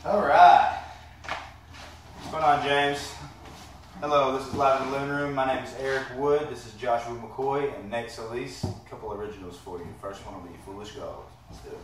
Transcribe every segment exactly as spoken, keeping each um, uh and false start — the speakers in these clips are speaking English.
All right. What's going on, James? Hello, this is Live in the Living Room. My name is Eric Wood. This is Joshua McCoy and Nate Solis. A couple originals for you. First one will be Foolish God. Let's do it.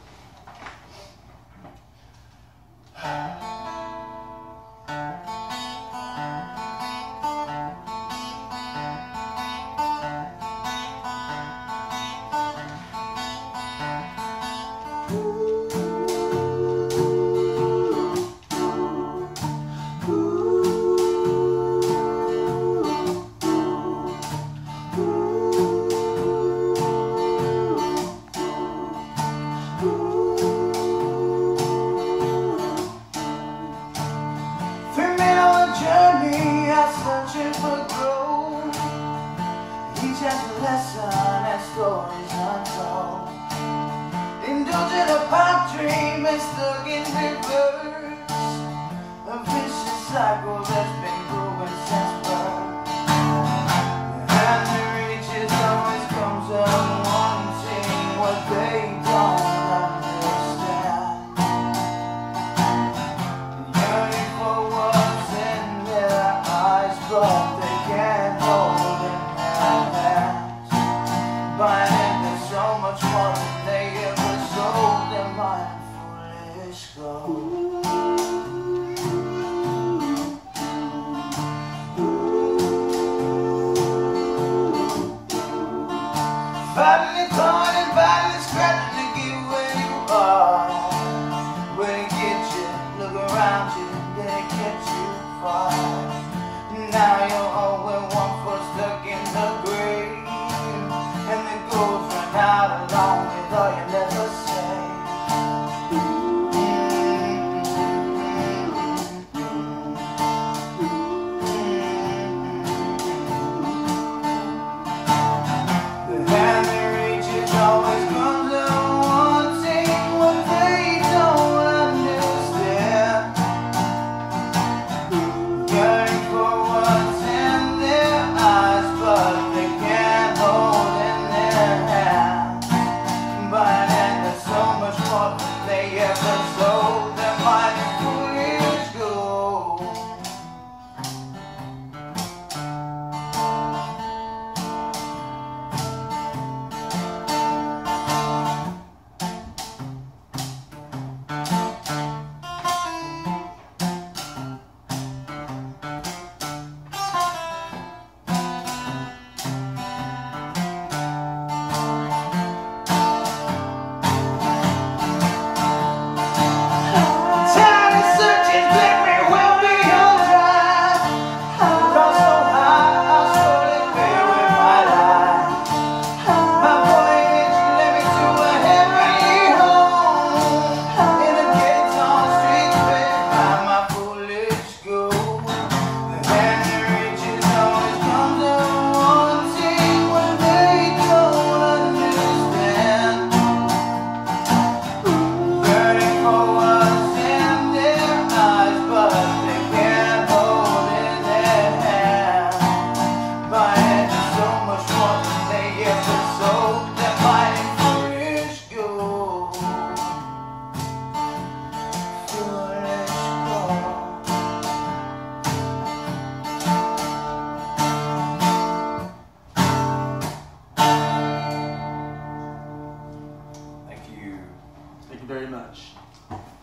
Thank you very much.